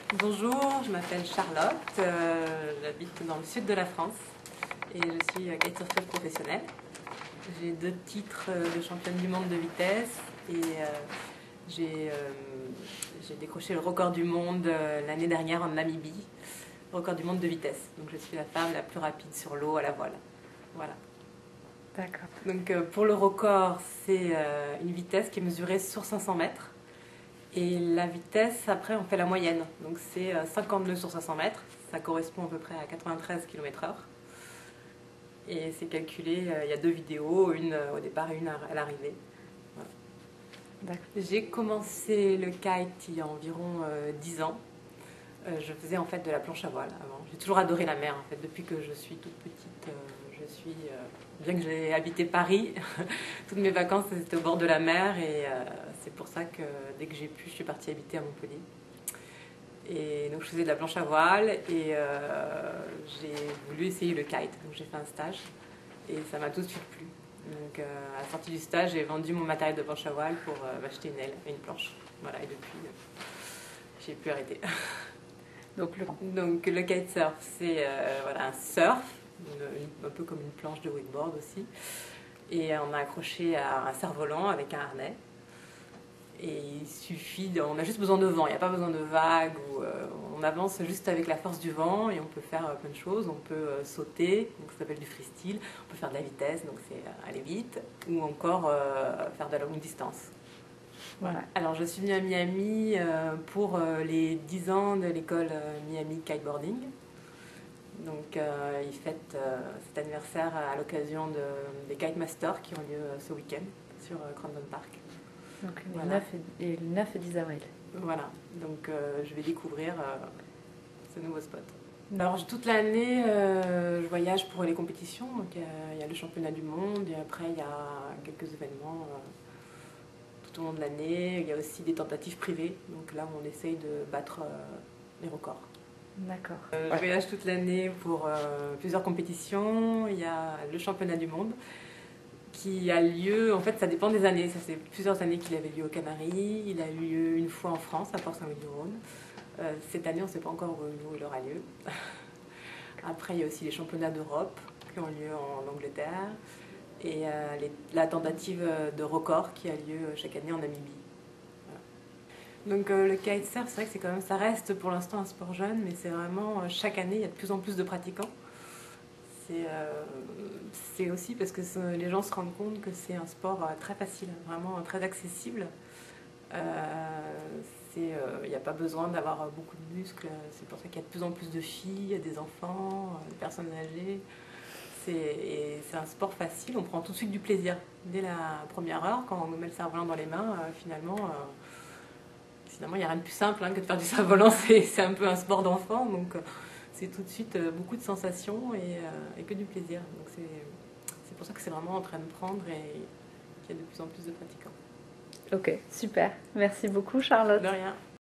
Bonjour, je m'appelle Charlotte, j'habite dans le sud de la France et je suis kitesurfeuse professionnelle. J'ai 2 titres de championne du monde de vitesse et j'ai décroché le record du monde l'année dernière en Namibie, record du monde de vitesse. Donc je suis la femme la plus rapide sur l'eau à la voile. Voilà. D'accord. Donc pour le record, c'est une vitesse qui est mesurée sur 500 mètres. Et la vitesse, après, on fait la moyenne. Donc c'est 50 nœuds sur 500 mètres. Ça correspond à peu près à 93 km/h. Et c'est calculé, il y a 2 vidéos, une au départ et une à l'arrivée. Voilà. J'ai commencé le kite il y a environ 10 ans. Je faisais en fait de la planche à voile avant. J'ai toujours adoré la mer en fait. Depuis que je suis toute petite, bien que j'ai habité Paris, toutes mes vacances étaient au bord de la mer et c'est pour ça que dès que j'ai pu, je suis partie habiter à Montpellier. Et donc je faisais de la planche à voile et j'ai voulu essayer le kite. Donc j'ai fait un stage et ça m'a tout de suite plu. Donc à la sortie du stage, j'ai vendu mon matériel de planche à voile pour m'acheter une aile et une planche. Voilà, et depuis, j'ai pu arrêter. Donc le kitesurf, c'est voilà, un surf, un peu comme une planche de wakeboard aussi. Et on a accroché à un cerf-volant avec un harnais. Et il suffit, on a juste besoin de vent, il n'y a pas besoin de vagues. On avance juste avec la force du vent et on peut faire plein de choses. On peut sauter, donc ça s'appelle du freestyle. On peut faire de la vitesse, donc c'est aller vite. Ou encore faire de la longue distance. Voilà. Alors je suis venue à Miami pour les 10 ans de l'école Miami Kiteboarding. Donc ils fêtent cet anniversaire à l'occasion des Kite Masters qui ont lieu ce week-end sur Crandon Park. Donc le 9 et 10 avril. Voilà, donc je vais découvrir ce nouveau spot. Alors toute l'année, je voyage pour les compétitions. Donc il y a le championnat du monde et après il y a quelques événements tout au long de l'année. Il y a aussi des tentatives privées, donc là on essaye de battre les records. D'accord. Je voyage toute l'année pour plusieurs compétitions. Il y a le championnat du monde qui a lieu, en fait ça dépend des années, ça fait plusieurs années qu'il avait lieu aux Canaries, il a eu lieu une fois en France à Port-Saint-Louis-du-Rhône. Cette année on ne sait pas encore où il aura lieu. Après il y a aussi les championnats d'Europe qui ont lieu en Angleterre et la tentative de record qui a lieu chaque année en Namibie. Voilà. Donc le kitesurf, c'est vrai que c'est quand même, ça reste pour l'instant un sport jeune, mais c'est vraiment chaque année il y a de plus en plus de pratiquants. C'est aussi parce que les gens se rendent compte que c'est un sport très facile, vraiment très accessible. Il n'y a pas besoin d'avoir beaucoup de muscles, c'est pour ça qu'il y a de plus en plus de filles, des enfants, des personnes âgées. C'est un sport facile, on prend tout de suite du plaisir. Dès la première heure, quand on nous met le cerf-volant dans les mains, finalement il n'y a rien de plus simple que de faire du cerf-volant, c'est un peu un sport d'enfant. Donc, c'est tout de suite beaucoup de sensations et que du plaisir. Donc c'est pour ça que c'est vraiment en train de prendre et qu'il y a de plus en plus de pratiquants. Ok, super. Merci beaucoup Charlotte. De rien.